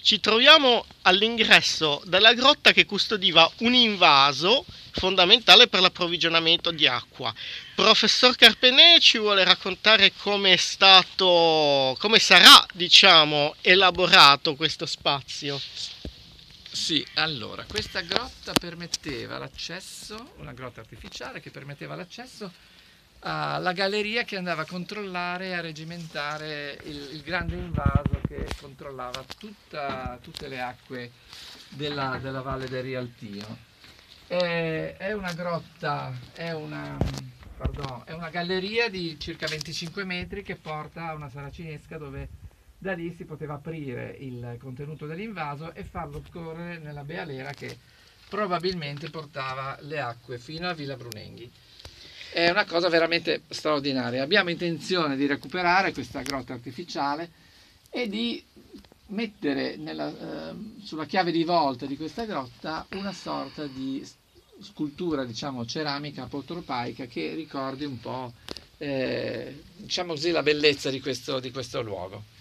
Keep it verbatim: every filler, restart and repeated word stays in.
Ci troviamo all'ingresso della grotta che custodiva un invaso fondamentale per l'approvvigionamento di acqua. Professor Carpenè ci vuole raccontare come è stato, come sarà, diciamo, elaborato questo spazio. Sì, allora, questa grotta permetteva l'accesso, una grotta artificiale che permetteva l'accesso alla galleria che andava a controllare e a regimentare il, il grande invaso che controllava tutta, tutte le acque della, della valle del Rialtino. È, è una grotta, è una, pardon, è una galleria di circa venticinque metri che porta a una saracinesca dove da lì si poteva aprire il contenuto dell'invaso e farlo scorrere nella bealera che probabilmente portava le acque fino a Villa Brunenghi. È una cosa veramente straordinaria. Abbiamo intenzione di recuperare questa grotta artificiale e di mettere nella, eh, sulla chiave di volta di questa grotta una sorta di scultura, diciamo, ceramica apotropaica che ricordi un po', eh, diciamo così, la bellezza di questo, di questo luogo.